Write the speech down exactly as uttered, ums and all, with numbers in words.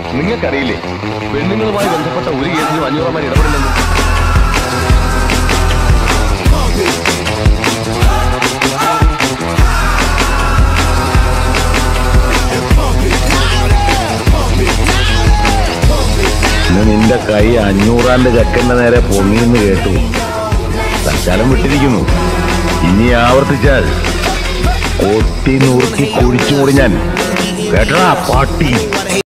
നിങ്ങൾക്കറിയില്ലേ പെണ്ണുങ്ങളുമായി ബന്ധപ്പെട്ട ഒരു കേസിലും അഞ്ഞൂറമാർ ഇടപെടില്ലെന്ന്? നിന്റെ കൈ അഞ്ഞൂറാന്റെ ചക്കന്റെ നേരെ പൊങ്ങിയെന്ന് കേട്ടു. തൽക്കാലം വിട്ടിരിക്കുന്നു. ഇനി ആവർത്തിച്ചാൽ കൊട്ടി നൂർത്തി കുഴിച്ചുകൂടി ഞാൻ. കേട്ടടാ പാട്ടി.